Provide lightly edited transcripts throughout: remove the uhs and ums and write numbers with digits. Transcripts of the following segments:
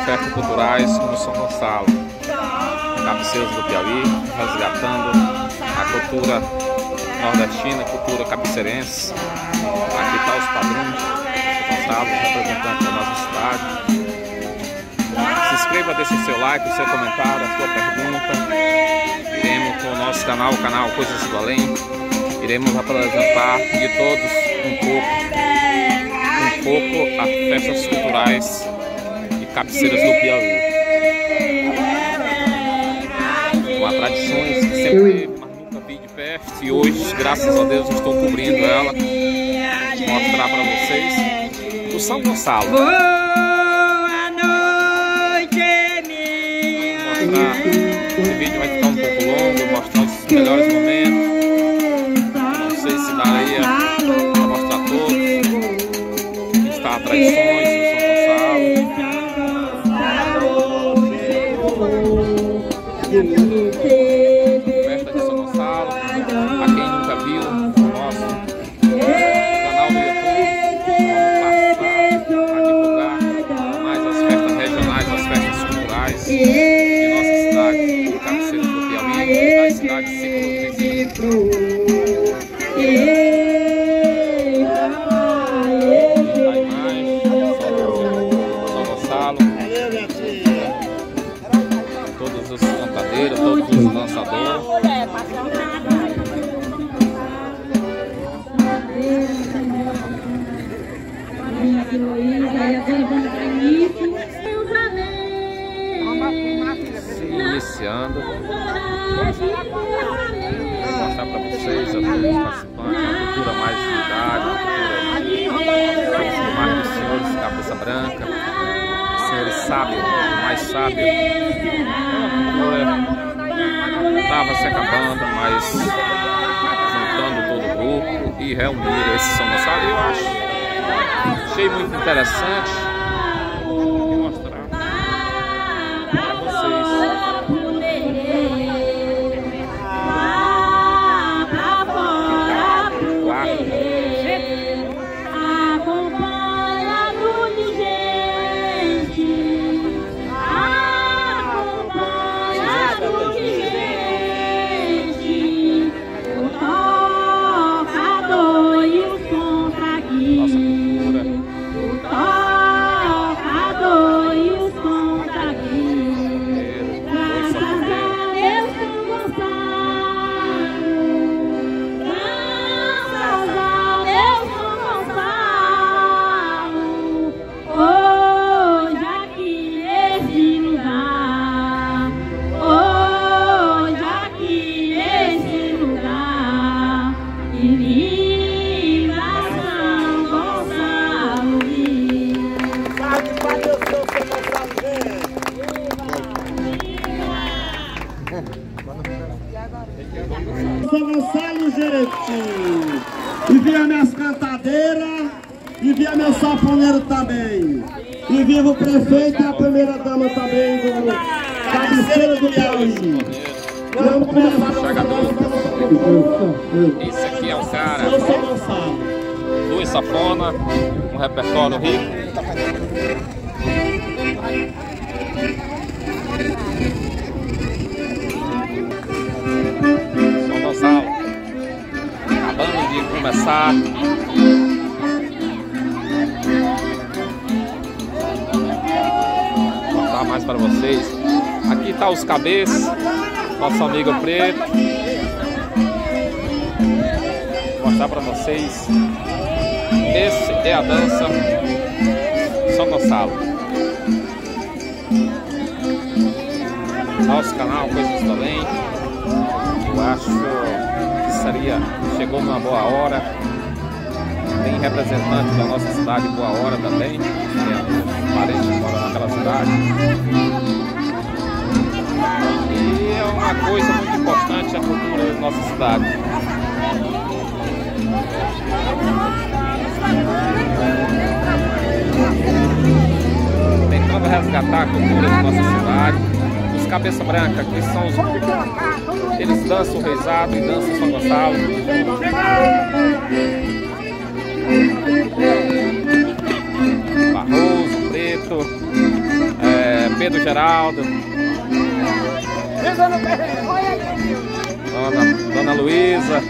ofertas culturais no São Gonçalo, cabeceiros do Piauí, resgatando a cultura nordestina, cultura cabeceirense. Aqui está os padrinhos de São Gonçalo, representantes da nossa cidade. Se inscreva, deixe o seu like, o seu comentário, a sua pergunta. Iremos com o nosso canal, o canal Coisas do Além, iremos apresentar de todos um pouco as festas culturais e cabeceiras do Piauí. Uma tradição que sempre teve, mas nunca vi de perto, e hoje, graças a Deus, estou cobrindo ela. Vou mostrar para vocês o São Gonçalo. Esse vídeo vai ficar um pouco longo, mostrar os melhores momentos. Não sei se daria para mostrar todos. Aqui está a tradições do São Gonçalo. Festa de São Gonçalo. A quem nunca viu o nosso canal do YouTube, vamos passar a divulgar mais as festas regionais, as festas culturais de nossa cidade, do cabeceiro do Piauí e da cidade de Ciclo. São Gonçalo, todos os cantadeiros, todos os dançadores. Iniciando, vou mostrar para vocês a todos os participantes, a cultura mais de idade, a cultura mais dos senhores cabeça branca, senhores sábios, mais sábios. Estava se acabando, mas juntando todo o grupo e reuniram esse São Gonçalo, eu achei muito interessante mostrar para vocês. São Gonçalo, gente, e via minhas cantadeiras, e via meu safoneiro também, e viva o prefeito e a primeira dama também do cabeceiro do Piauí. Vamos começar Esse aqui é o cara Luiz Safona, um repertório rico. São Gonçalo, acabando de começar. Vou contar mais para vocês. Aqui tá os cabeças, nosso amigo preto. Vou mostrar para vocês. Esse é a dança São Gonçalo. Nosso canal Coisas do Além. Eu acho que chegou numa boa hora. Tem representantes da nossa cidade boa hora também. Tem parentes que moram naquela cidade. E é uma coisa muito importante a cultura da nossa cidade. Tentando resgatar a cultura da nossa cidade. Os cabeça branca, que são os... Eles dançam o reizado e dançam São Gonçalo. Barroso, preto, Pedro, Geraldo. Dona Luísa.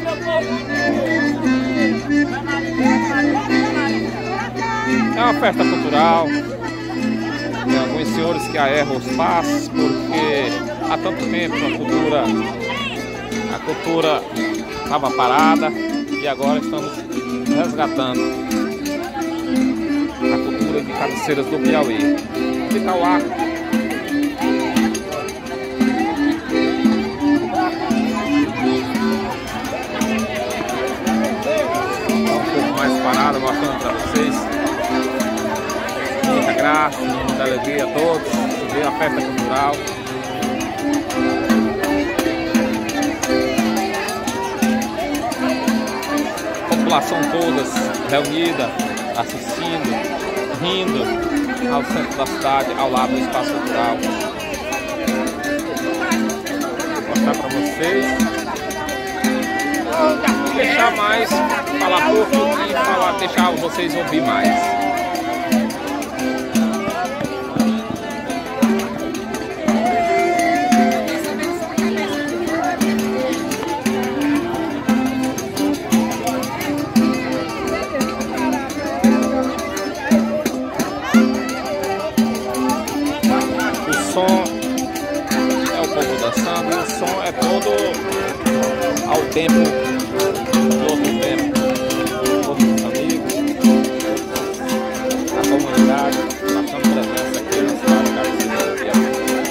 É uma festa cultural. Tem alguns senhores que aerram os passos porque há tanto tempo a cultura estava parada e agora estamos resgatando a cultura de Cabeceiras do Piauí. Fica o ar. Mais parada, mostrando para vocês. Muita graça, muita alegria a todos. Ver a festa cultural. A população toda reunida, assistindo, rindo ao centro da cidade, ao lado do espaço cultural. Vou mostrar para vocês. Deixar mais, falar pouco e deixar vocês ouvir mais. O som é o povo dançando, o som é todo ao tempo. Todo o tempo, todos os amigos, a comunidade, marcando presença aqui na cidade de Cabeceiras do Piauí.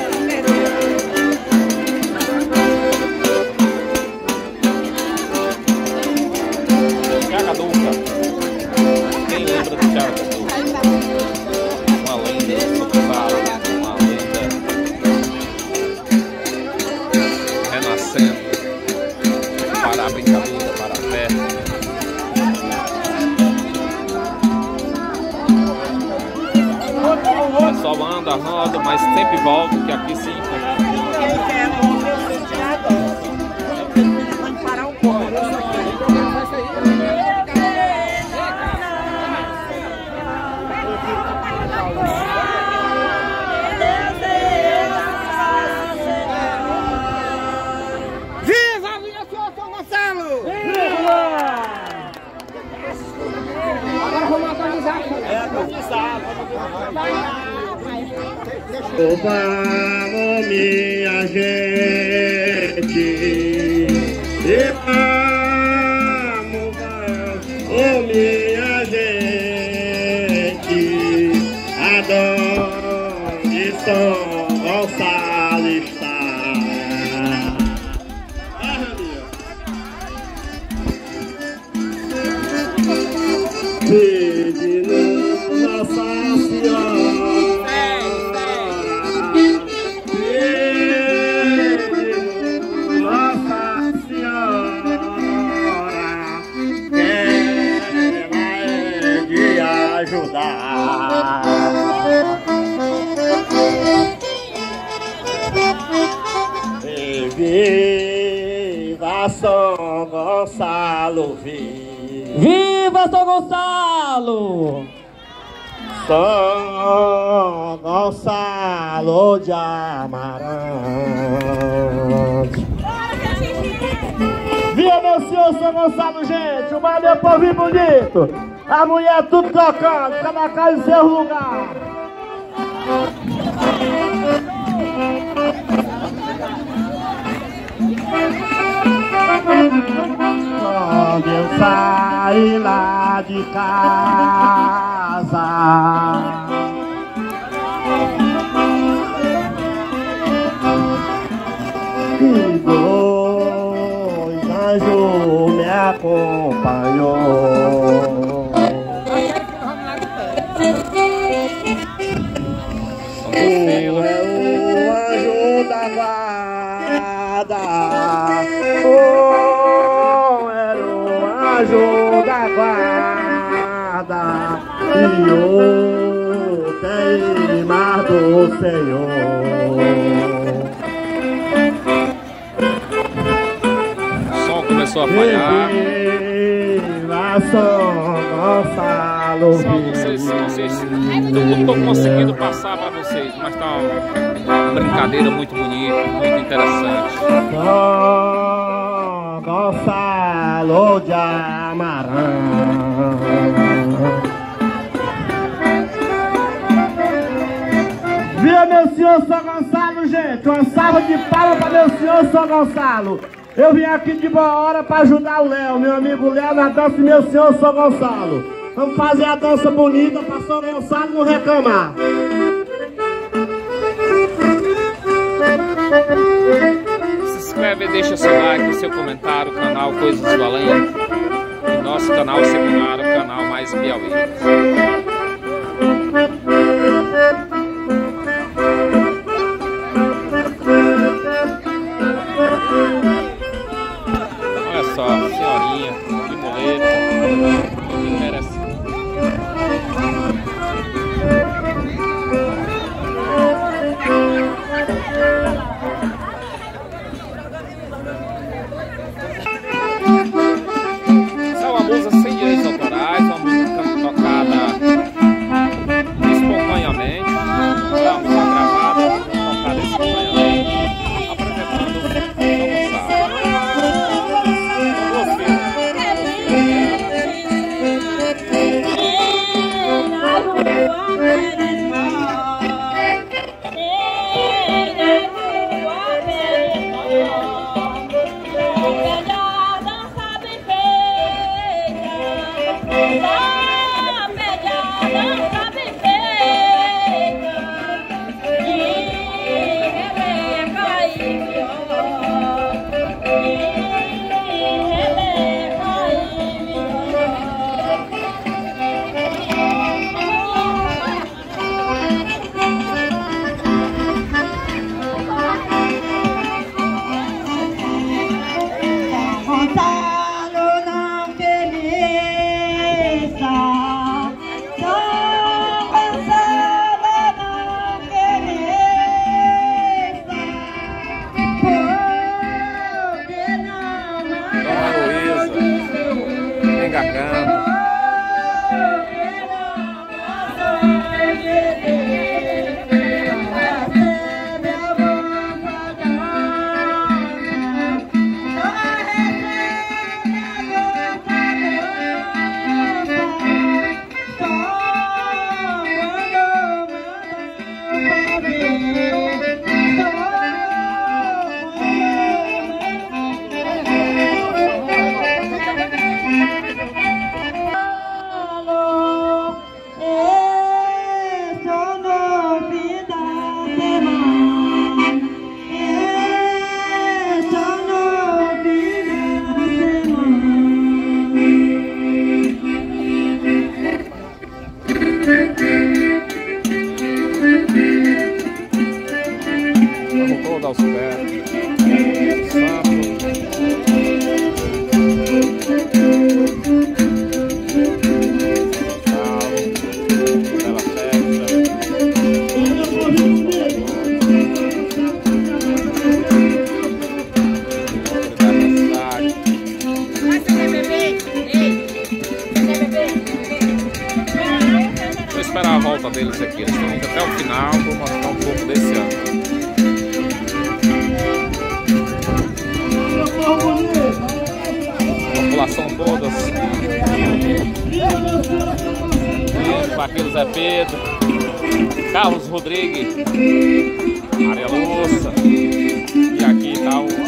Thiago Caduca, quem lembra do Thiago Caduca? Uma lenda social, uma lenda renascendo para a brincadeira, para a festa. O pessoal anda, roda, mas sempre volta, que aqui se encontra. Parar um pouco. Viva a minha senhora São Gonçalo! Agora vamos atualizar. Vamos, minha gente, e vamos, oh, minha gente, aonde São Gonçalo está. Pedindo Nossa Senhora, pedindo Nossa Senhora, ela é de ajudar. Viva São Gonçalo, Viva São Gonçalo! São Gonçalo de Amarante. Viva meu senhor São Gonçalo, gente! O mar é povo bonito! A mulher tudo tocando, cada casa em seu lugar! Quando eu saí lá de casa, e dois anjos me acompanhou. Um é o anjo da guarda, era o anjo da guarda, e outro é Imar do Senhor. O som começou a falhar. Viva São Gonçalo. Gonçalo. Só não sei se eu estou conseguindo passar para vocês, mas tá uma brincadeira muito bonita, muito interessante. São Gonçalo de Amarão. Viu, meu senhor São Gonçalo, gente? Uma salva de palmas para meu senhor São Gonçalo. Eu vim aqui de boa hora para ajudar o Léo, meu amigo Léo, na dança de meu senhor São Gonçalo. Vamos fazer a dança bonita para São Gonçalo não reclamar. Se inscreve, deixa seu like, seu comentário, canal Coisas do Além. E nosso canal secundário, canal Mais Piauí. Olha só, senhorinha de muleta, muito interessante. Essa é uma música sem direitos autorais, uma música tocada espontaneamente, uma música gravada, tocada espontaneamente, apresentando São aos pés, vou esperar a volta deles aqui, eles estão indo até o final, vou mostrar um pouco desse ano. População todas. Vaqueiro Zé Pedro, Carlos Rodrigues, Maria Lúcia. E aqui está o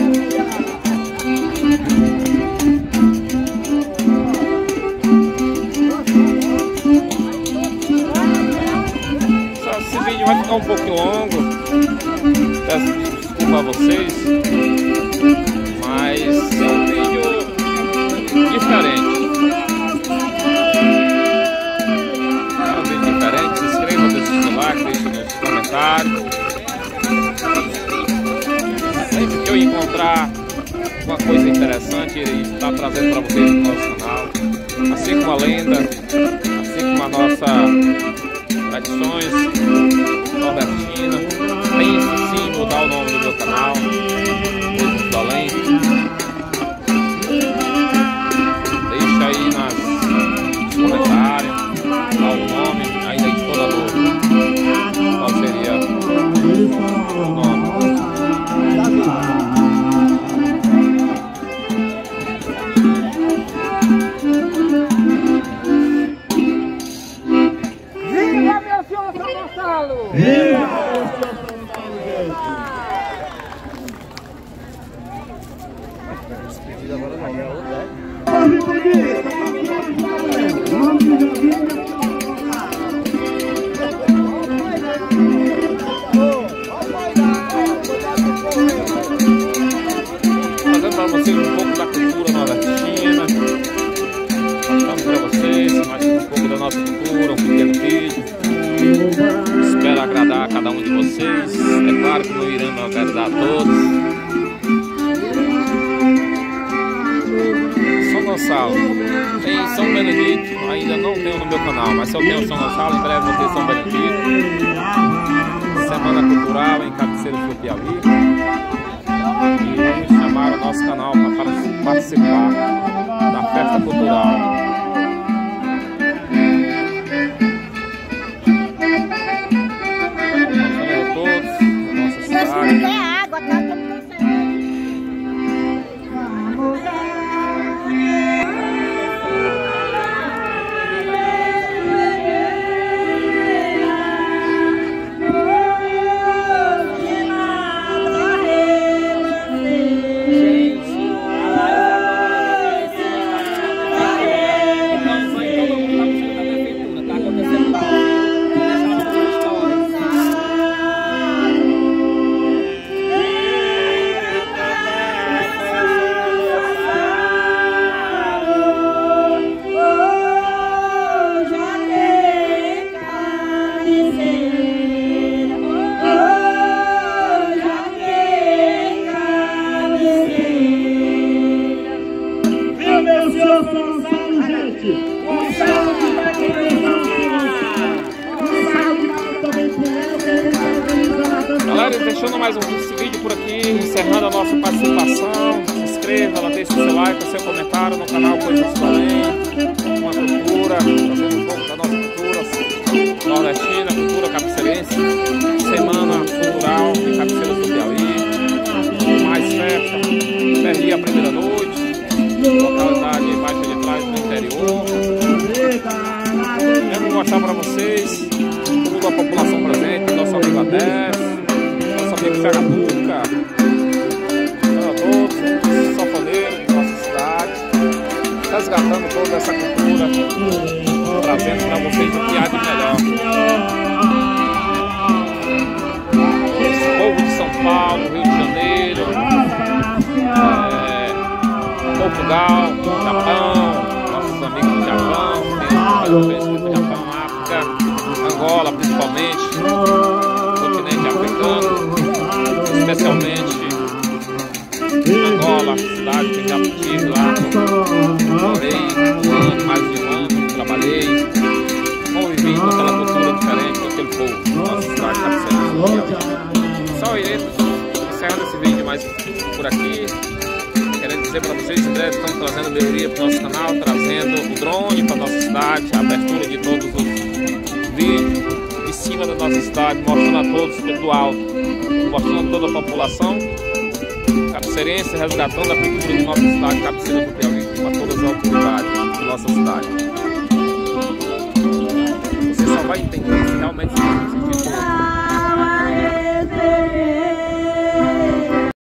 esse vídeo vai ficar um pouquinho longo. Peço desculpa a vocês, mas é um vídeo diferente. É um vídeo diferente. Se inscreva, deixe o seu like, deixe nos comentários. Sempre que eu encontrar uma coisa interessante, irei estar trazendo para vocês no nosso canal. Assim como a lenda, assim como a nossa tradições nordestinas. Pense sim mudar o nome do meu canal, Coisas do Além. Deixa aí nos comentários. Viva! Trazendo para vocês um pouco da cultura nordestina. Mostrando para vocês mais um pouco da nossa cultura, um pequeno vídeo. Espero agradar a cada um de vocês. É claro que não iremos agradar a todos. São Gonçalo, tem São Benedito, ainda não tenho no meu canal, mas se eu tenho São Gonçalo, em breve vou ter São Benedito. Semana Cultural em Cabeceiras do Piauí. E vamos chamar o nosso canal para participar da festa cultural. Mostrando a todos a nossa cidade. Galera, deixando mais um vídeo por aqui, encerrando a nossa participação. Se inscreva, deixe seu like, seu comentário no canal Coisas do Além. Uma cultura, trazendo um pouco da nossa cultura nordestina, cultura cabeceirense. Semana Cultural de Cabeceiras do Piauí. Mais festa, perdi a primeira noite. Localidade Baixa de Trás do interior. Eu vou mostrar para vocês toda a população presente, nosso amigo Adés, nosso amigo Ferraduca, todos os sanfoneiros da nossa cidade, resgatando toda essa cultura, trazendo para vocês o que há de melhor. Esse povo de São Paulo, Rio de Janeiro, Portugal, Japão, nossos amigos do Japão, tem do Japão, África, Angola principalmente, continente africano, especialmente Angola, cidade que já tive lá, morei um ano, mais de um ano, trabalhei, convivi com aquela cultura diferente daquele povo, nossa cidade cabeceirense. Só iremos encerrando esse vídeo mais por aqui. Quero dizer para vocês, em breve estamos trazendo melhoria para o nosso canal, trazendo o drone para a nossa cidade, a abertura de todos os vídeos de cima da nossa cidade, mostrando a todos do alto, mostrando toda a população cabeceirense, resgatando a cultura de nossa cidade, Cabeceiras do Piauí, para todas as autoridades de nossa cidade.